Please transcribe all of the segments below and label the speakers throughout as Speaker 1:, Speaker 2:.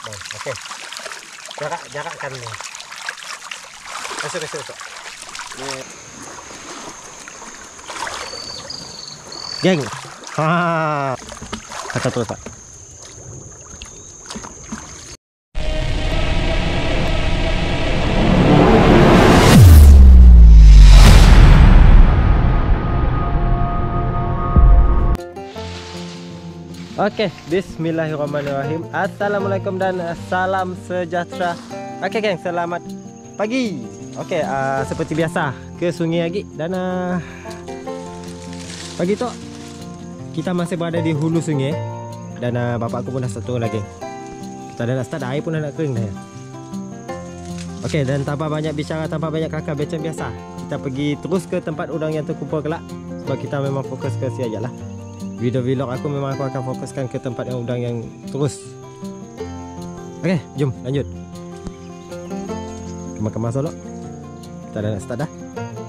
Speaker 1: Bang, oke. Jarakkan nih. Masuk. Geng. Kata terus, Pak. Oke, bismillahirrahmanirrahim. Assalamualaikum dan salam sejahtera. Oke geng, selamat pagi. Oke, seperti biasa ke sungai lagi. Dan pagi tu kita masih berada di hulu sungai. Dan bapak aku pun dah start turun lagi. Kita dah nak start, air pun dah nak kering dah. Oke, dan tanpa banyak bicara, tanpa banyak kakak macam biasa, kita pergi terus ke tempat udang yang terkumpul kelak. Sebab kita memang fokus ke si aja lah. Video vlog aku memang aku akan fokuskan ke tempat yang udang yang terus. Oke, jom lanjut. Kemas dulu. Kita dah nak start dah.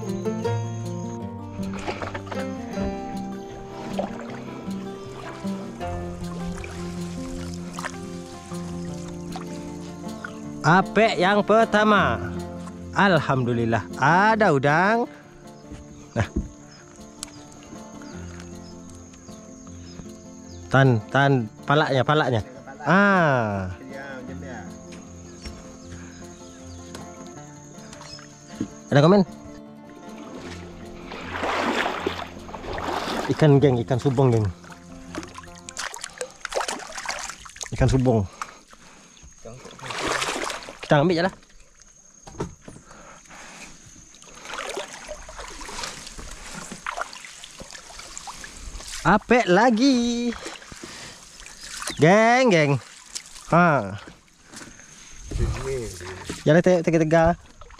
Speaker 1: Apek yang pertama. Alhamdulillah ada udang. Nah. Tan palaknya. Ada komen? Ikan geng, ikan subong geng. Ikan subong. Kita ambil je lah. Apek lagi. Geng. Jangan tegak-tegak.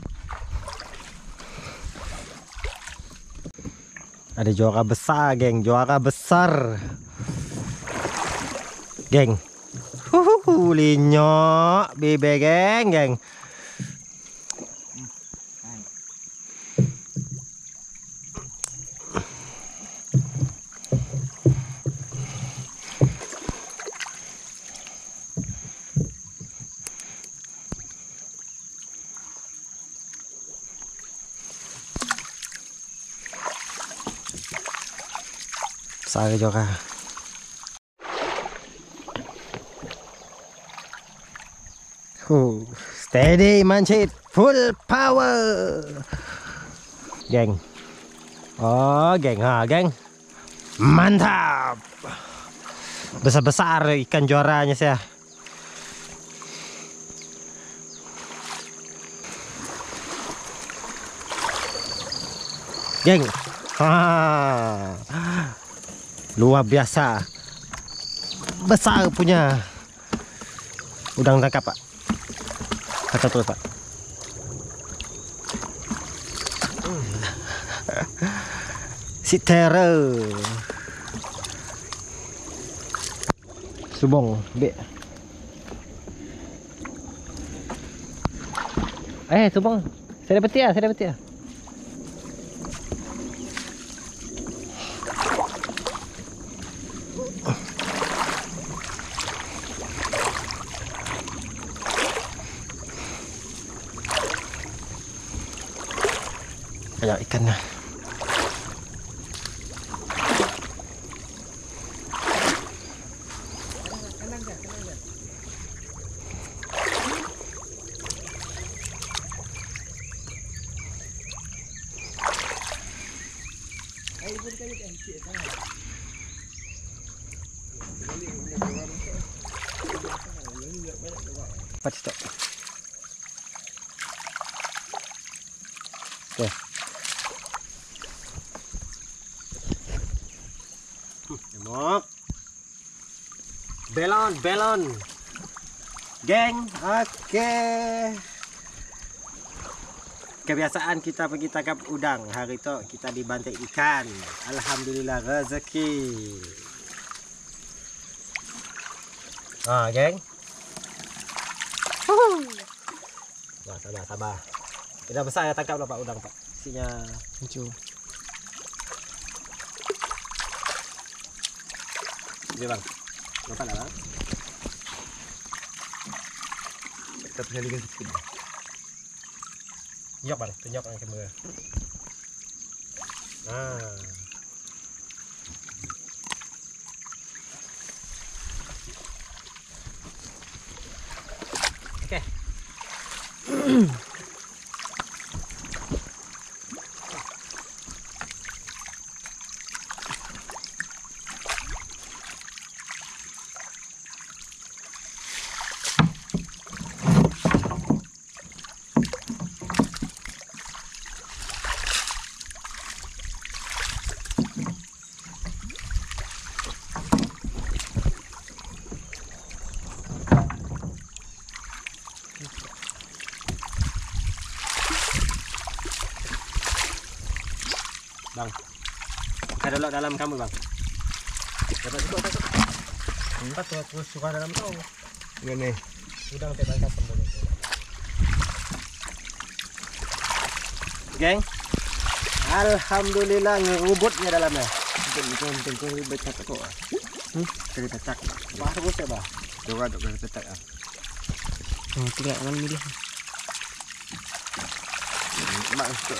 Speaker 1: Ada juara besar, geng. Juara besar. Geng. Linyok. Bebe, geng. Besar juga. Steady mancit, full power. Geng. Oh, geng. Geng. Mantap. Besar-besar ikan juaranya saya. Geng. Luar biasa. Besar punya udang tangkap, Pak. Kata terus, Pak. Si terror. Subong, Bek. Subong. Saya dapat ya. Banyak ikannya. Stop. Oke. Emok. Belon. Geng, oke. Kebiasaan kita pergi tangkap udang. Hari itu kita dibantai ikan. Alhamdulillah rezeki. Geng. Sabar. Kita besar ya, tangkap lah Pak udang, Pak. Isinya lucu. Ini Bang. Nampak tak Bang?
Speaker 2: Kita penyalikan sikit.
Speaker 1: Nyok bang, tunjuk ang kamera. Ah. Oke. Bang, kita dolok dalam kamu bang. Dapat cukup, dapat. Empat tuh suka dalam kau.
Speaker 2: Ini.
Speaker 1: Udang teh bangkat pembeli. Geng, alhamdulillah ngerubutnya dalamnya.
Speaker 2: Tengkol becak kok. Kita cak.
Speaker 1: Wah, rebus ya bang.
Speaker 2: Coba kita cak.
Speaker 1: Oh, tidak akan milih.
Speaker 2: Mak masuk.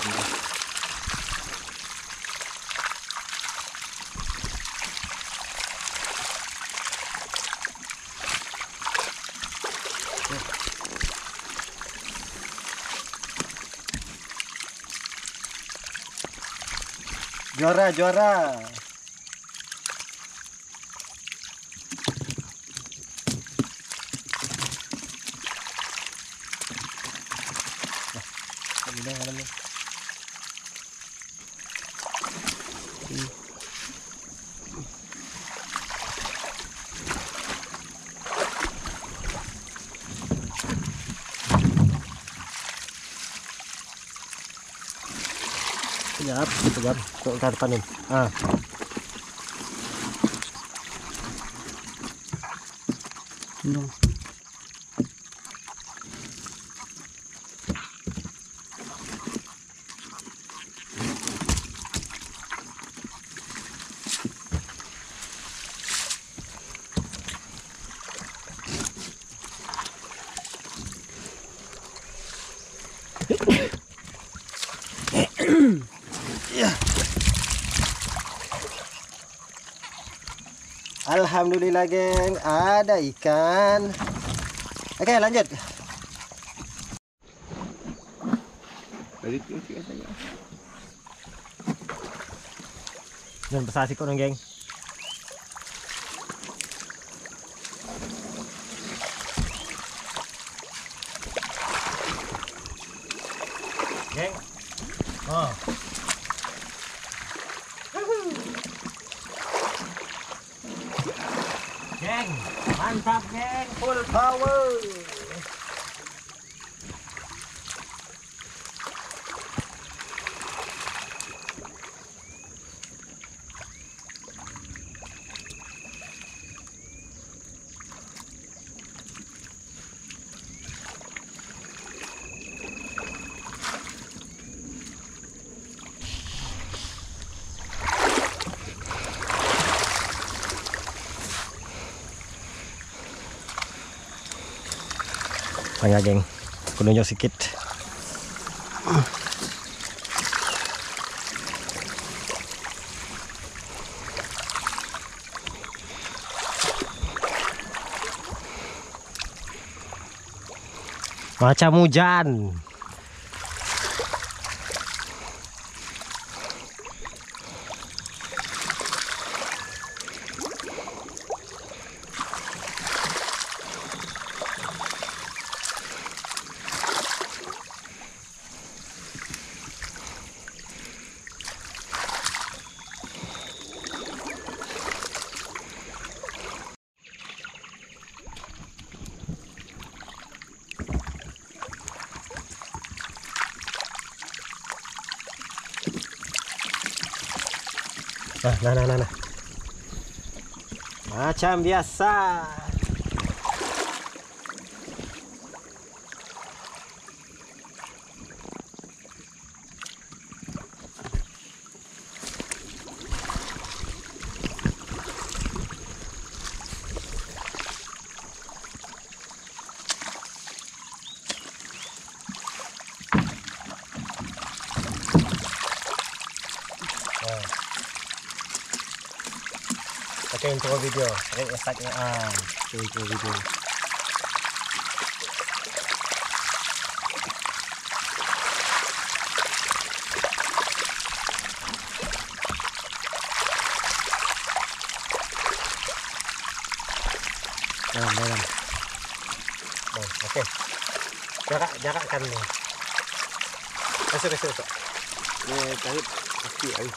Speaker 1: Juara, juara. Udah dalamnya. Sekejap, sekejap. Kita depanin. Ah. No. Ya. Alhamdulillah geng, ada ikan. Oke, lanjut.
Speaker 2: Balik sikit saja.
Speaker 1: Jangan besar sikit dong geng. Geng. Oh. Geng, mantap geng, full power. Tengah geng, aku nunjuk sikit. Macam hujan. Nah. Macam biasa. Oke, intro video. Tarik esaknya. Itu intro video. Dalam. Oke. Jarakkan nih. Masuk.
Speaker 2: Tarik kaki air.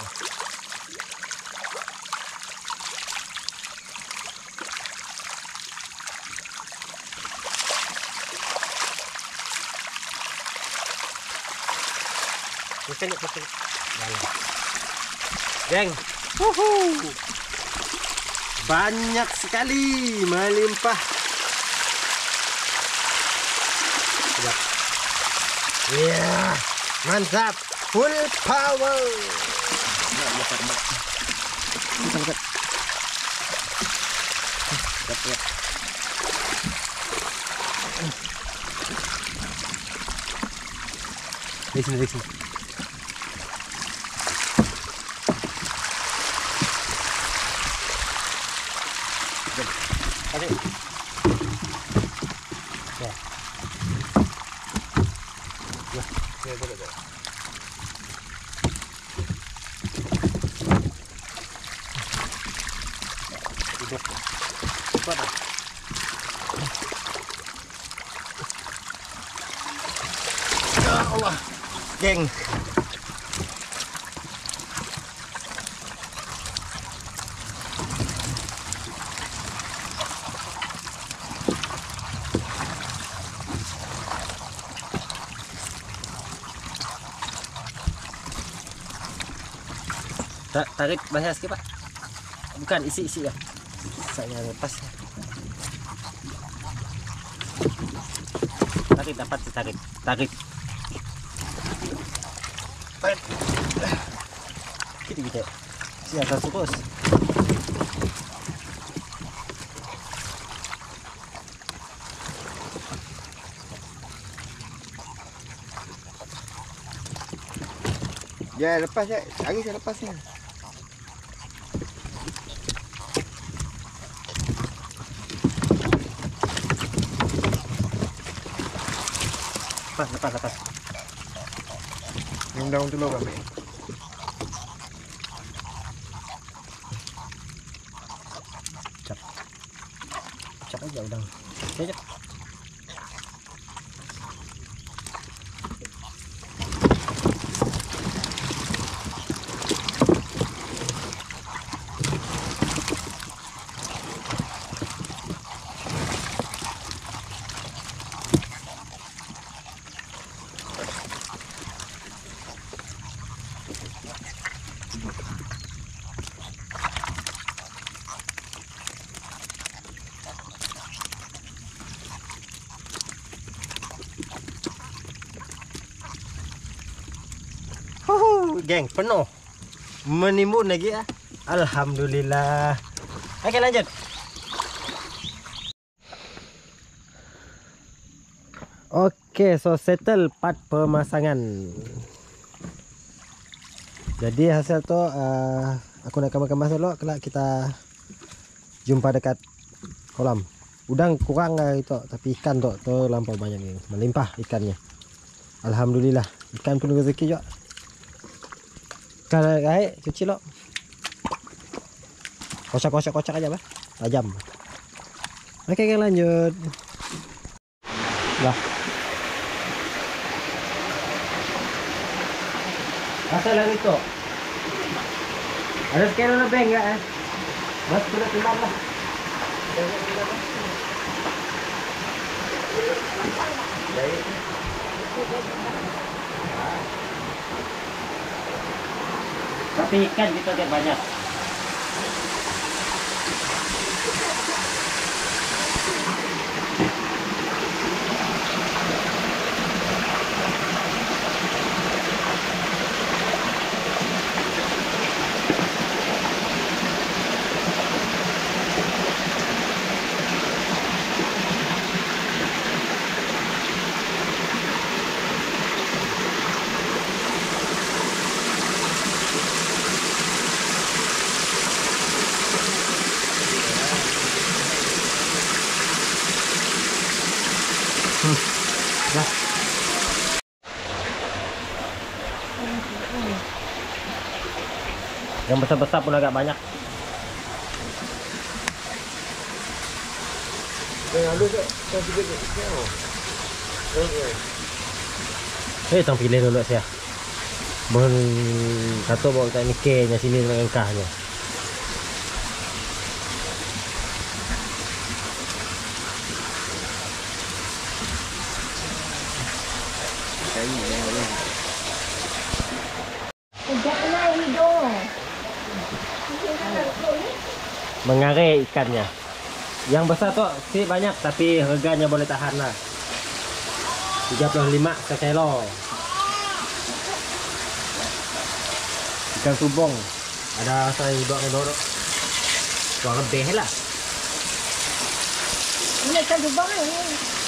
Speaker 1: Kesini. Geng. Wuhu. Banyak sekali melimpah. Siap. Iya, mantap. Full power. Siap. Di sini. Oke. Ya, boleh. Duduk. Cepat. Ya Allah. Geng. Tarik bahasa sikit, Pak. Bukan isi ya. Saya lepas. Tarik dapat ditarik. Tarik. Gitu. Si atas terus.
Speaker 2: Ya lepas ya. Hari saya lepas ya.
Speaker 1: Lepas.
Speaker 2: Yang daun telur ambil.
Speaker 1: Cap aja udang. Cep. Geng, penuh. Menimbun lagi ya. Alhamdulillah. Oke, lanjut. Oke, so settle part pemasangan. Jadi hasil tu aku nak kemas dulu. Kelak kita jumpa dekat kolam. Udang kurang itu, tapi ikan tu lampau banyak ni. Melimpah ikannya. Alhamdulillah. Ikan penuh rezeki juga. Kalau air cuci lo. Kocak aja, Bah. Tajam. Oke, lanjut. Lah. Asal lagi tu. Ada sekian lebih enggak? Mas sudah timbang lah. Tapi ikan kita lihat banyak. Dah. Yang besar-besar pun agak banyak.
Speaker 2: Yang halus tak? Yang sikit tu.
Speaker 1: Tang pilih dulu saya. Bon satu bawa kita mikirnya sini dengan engkahnya.
Speaker 3: Janganlah hidung.
Speaker 1: Mengarai ikannya. Yang besar tu sih banyak tapi harganya boleh tahan lah. 35 sekilo. Ikan subong. Ada saya duduk-duduk. Wah lebih lah.
Speaker 3: Ini kan lubang ni.